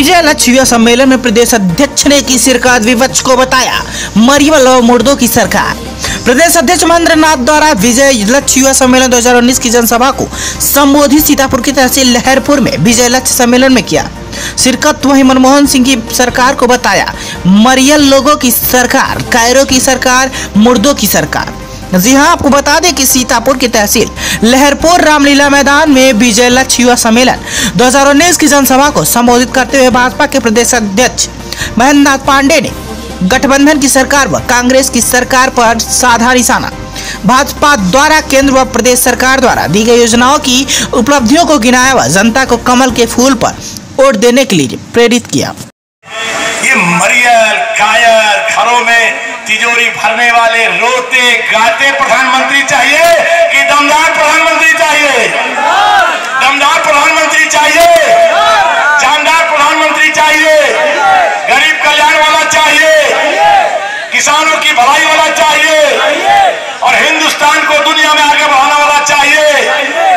विजय लक्ष्य युवा सम्मेलन में प्रदेश अध्यक्ष ने की शिरकत, विपक्ष को बताया मरियल और मुर्दों की सरकार। प्रदेश अध्यक्ष महेंद्र नाथ द्वारा विजय लक्ष्य युवा सम्मेलन 2019 की जनसभा को संबोधित सीतापुर की तहसील लहरपुर में विजय लक्ष्य सम्मेलन में किया शिरकत। वहीं मनमोहन सिंह की सरकार को बताया मरियल लोगों की सरकार, कायरों की सरकार, मुर्दों की सरकार। जी हां, आपको बता दें कि सीतापुर की तहसील लहरपुर रामलीला मैदान में विजय लक्ष्य युवा सम्मेलन 2019 की जनसभा को संबोधित करते हुए भाजपा के प्रदेश अध्यक्ष महेंद्र नाथ पांडे ने गठबंधन की सरकार व कांग्रेस की सरकार पर साधा निशाना। भाजपा द्वारा केंद्र व प्रदेश सरकार द्वारा दी गई योजनाओं की उपलब्धियों को गिनाया व जनता को कमल के फूल पर वोट देने के लिए प्रेरित किया। ये मरियल, कायर, घरों में तिजोरी भरने वाले रोते गाते प्रधानमंत्री चाहिए कि दमदार प्रधानमंत्री चाहिए? दमदार प्रधानमंत्री चाहिए, जानदार प्रधानमंत्री चाहिए, गरीब कल्याण वाला चाहिए, किसानों की भलाई वाला चाहिए और हिंदुस्तान को दुनिया में आगे बढ़ाने वाला चाहिए।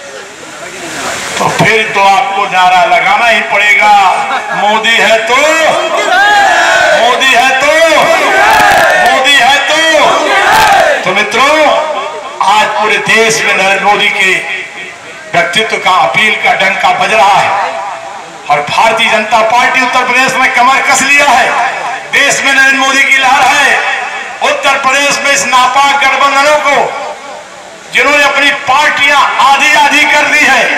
तो फिर तो आपको नारा लगाना ही पड़ेगा, मोदी है तो, मोदी है तो, मोदी है तो। तो मित्रों, आज पूरे देश में नरेंद्र मोदी के व्यक्तित्व का, अपील का डंका बज रहा है और भारतीय जनता पार्टी उत्तर प्रदेश में कमर कस लिया है। देश में नरेंद्र मोदी की लहर है। उत्तर प्रदेश में इस नापाक गठबंधनों को, जिन्होंने अपनी पार्टियां आधी आधी कर दी है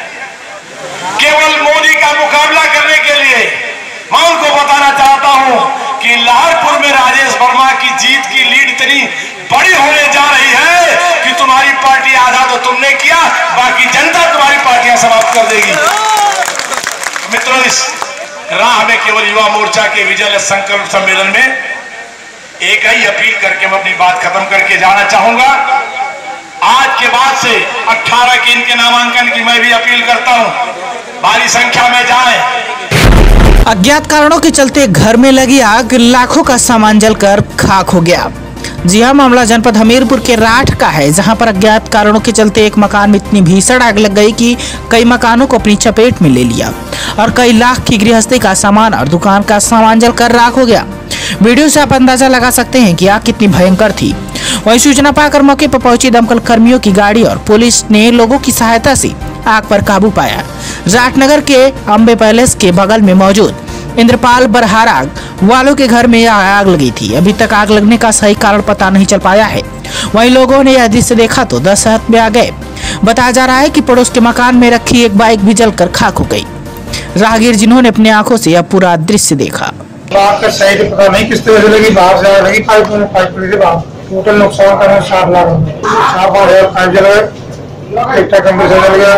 केवल मोदी का मुकाबला करने के लिए, मैं उनको बताना चाहता हूं कि लहरपुर में राजेश वर्मा की जीत की लीड इतनी बड़ी होने जा रही है कि तुम्हारी पार्टी आधा तो तुमने किया, बाकी जनता तुम्हारी पार्टियां समाप्त कर देगी। मित्रों, इस राह में केवल युवा मोर्चा के विजय संकल्प सम्मेलन में एक ही अपील करके मैं अपनी बात खत्म करके जाना चाहूंगा। आज के बाद से 18 के इनके नामांकन की मैं भी अपील करता हूं, भारी संख्या में जाएं। अज्ञात कारणों के चलते घर में लगी आग, लाखों का सामान जलकर खाक हो गया। जी हां, मामला जनपद हमीरपुर के राठ का है, जहां पर अज्ञात कारणों के चलते एक मकान में इतनी भीषण आग लग गई कि कई मकानों को अपनी चपेट में ले लिया और कई लाख की गृहस्थी का सामान और दुकान का सामान जलकर राख हो गया। वीडियो से आप अंदाजा लगा सकते हैं कि आग कितनी भयंकर थी। वहीं सूचना पाकर मौके पर पहुंची दमकल कर्मियों की गाड़ी और पुलिस ने लोगों की सहायता से आग पर काबू पाया। राठनगर के अंबे पैलेस के बगल में मौजूद इंद्रपाल बरहाराग वालों के घर में आग लगी थी। अभी तक आग लगने का सही कारण पता नहीं चल पाया है। वहीं लोगों ने यह दृश्य देखा तो दहशत में आ गए। बताया जा रहा है कि पड़ोस के मकान में रखी एक बाइक भी जलकर खाक हो गई। राहगीर जिन्होंने अपनी आंखों से यह पूरा दृश्य देखा। आग का सही पता नहीं किस तरह से लगी, बाहर से लगी, पाइप से बाहर। टोटल नुकसान करना 7 लाख, 7-8 हजार पाइप जल गए, एक कंप्रेसर जल गया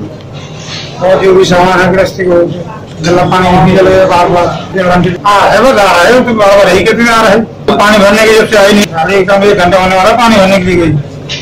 और जो भी सामान है गृहस्थी को गला पानी भी जल गया। बार-बार 1.5 घंटे है, बस आ रहा है तो बार-बार ही कितने आ रहा है। तो पानी भरने की जब से आई नहीं, 1 घंटा होने वाला पानी भरने के लिए गई।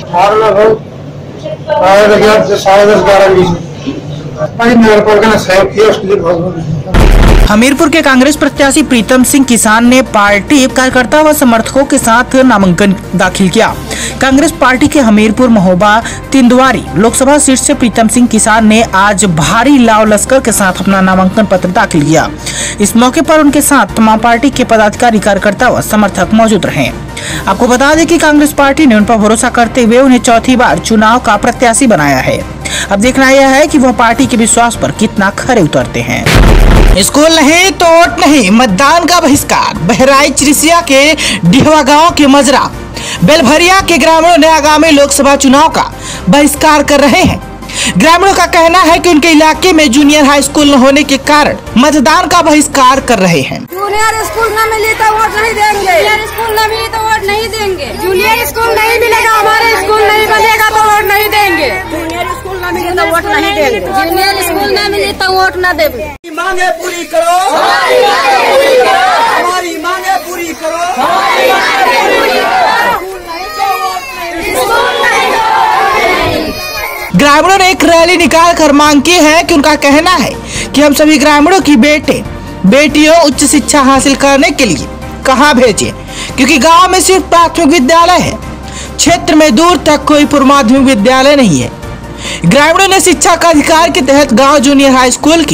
देखिए 10:30-11 के बीच सहयोग किया, उसके लिए बहुत हमीरपुर के कांग्रेस प्रत्याशी प्रीतम सिंह किसान ने पार्टी कार्यकर्ता व समर्थकों के साथ नामांकन दाखिल किया। कांग्रेस पार्टी के हमीरपुर महोबा तिंदवारी लोकसभा सीट से प्रीतम सिंह किसान ने आज भारी लाव लश्कर के साथ अपना नामांकन पत्र दाखिल किया। इस मौके पर उनके साथ तमाम पार्टी के पदाधिकारी, कार्यकर्ता व समर्थक मौजूद रहे। आपको बता दें कि कांग्रेस पार्टी ने उन पर भरोसा करते हुए उन्हें चौथी बार चुनाव का प्रत्याशी बनाया है। अब देखना यह है कि वह पार्टी के विश्वास पर कितना खरे उतरते हैं। स्कूल नहीं तो वोट नहीं, मतदान का बहिष्कार। बहराइच रिसिया के डिहवा गांव के मजरा बेलभरिया के ग्रामीणों ने आगामी लोकसभा चुनाव का बहिष्कार कर रहे हैं। ग्रामीणों का कहना है कि उनके इलाके में जूनियर हाई स्कूल न होने के कारण मतदान का बहिष्कार कर रहे हैं। जूनियर स्कूल न मिली तो वोट नहीं देंगे, जूनियर स्कूल न मिली तो वोट नहीं देंगे, जूनियर स्कूल नहीं मिलेगा, हमारे स्कूल नहीं बनेगा तो वोट नहीं देंगे, जूनियर स्कूल न मिले तो वोट नहीं देंगे, जूनियर स्कूल न मिले तो वोट न देंगे। मांगे पूरी करो, हमारी मांगे पूरी करो। ग्रामीणों ने एक रैली निकाल कर मांग की है कि उनका कहना है कि हम सभी ग्रामीणों की बेटियों उच्च शिक्षा हासिल करने के लिए कहां भेजें, क्योंकि गांव में सिर्फ प्राथमिक विद्यालय है, क्षेत्र में दूर तक कोई पूर्व माध्यमिक विद्यालय नहीं है। ग्रामीणों ने शिक्षा का अधिकार के तहत गांव जूनियर हाई स्कूल की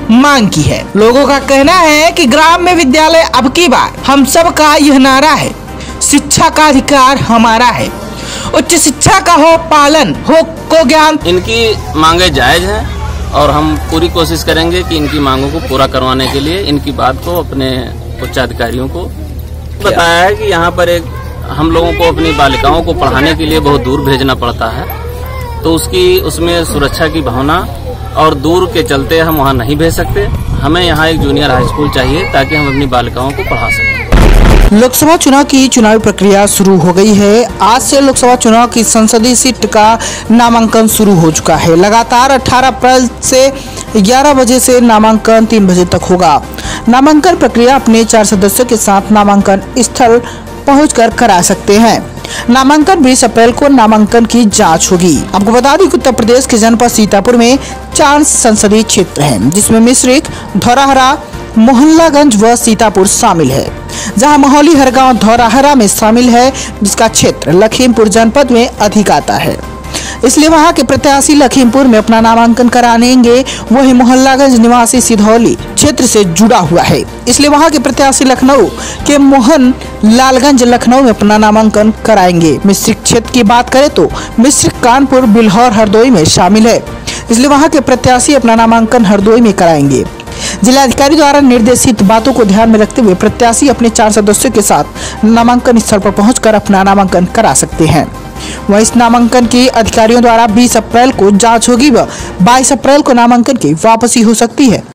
मांग की है। लोगों का कहना है कि ग्राम्य विद्यालय अब की बार हम सब का यह नारा है, शिक्षा का अधिकार हमारा है, उच्च शिक्षा का हो पालन, हो को ज्ञान। इनकी मांगे जायज हैं और हम पूरी कोशिश करेंगे कि इनकी मांगों को पूरा करवाने के लिए इनकी बात को अपने उच्चाधिकारियों को बताया है कि यहाँ पर हम लोगों को अपनी बालिकाओं को पढ़ाने के लिए बहुत दूर भेजना पड़ता है, तो उसमें सुरक्षा की भावना और दूर के चलते हम वहाँ नहीं भेज सकते। हमें यहाँ एक जूनियर हाई स्कूल चाहिए ताकि हम अपनी बालिकाओं को पढ़ा सकें। लोकसभा चुनाव की चुनावी प्रक्रिया शुरू हो गई है। आज से लोकसभा चुनाव की संसदीय सीट का नामांकन शुरू हो चुका है। लगातार 18 अप्रैल से 11 बजे से नामांकन 3 बजे तक होगा। नामांकन प्रक्रिया अपने 4 सदस्यों के साथ नामांकन स्थल पहुंचकर करा सकते हैं। नामांकन 20 अप्रैल को नामांकन की जांच होगी। आपको बता दें कि उत्तर प्रदेश के जनपद सीतापुर में 4 संसदीय क्षेत्र हैं, जिसमें मिश्रिख, धौराहरा, मोहल्लागंज व सीतापुर शामिल है। जहां मोहली हरगांव धौराहरा में शामिल है, जिसका क्षेत्र लखीमपुर जनपद में अधिक आता है, इसलिए वहां के प्रत्याशी लखीमपुर में अपना नामांकन कराएंगे। वहीं मोहल्लागंज निवासी सिधौली क्षेत्र से जुड़ा हुआ है, इसलिए वहां के प्रत्याशी लखनऊ के मोहन लालगंज लखनऊ में अपना नामांकन कराएंगे। मिश्रिख क्षेत्र की बात करें तो मिश्रिख कानपुर, बिल्हौर, हरदोई में शामिल है, इसलिए वहां के प्रत्याशी अपना नामांकन हरदोई में कराएंगे। जिलाधिकारी द्वारा निर्देशित बातों को ध्यान में रखते हुए प्रत्याशी अपने 4 सदस्यों के साथ नामांकन स्थल पर पहुंचकर अपना नामांकन करा सकते हैं। वहीं इस नामांकन की अधिकारियों द्वारा 20 अप्रैल को जांच होगी व 22 अप्रैल को नामांकन की वापसी हो सकती है।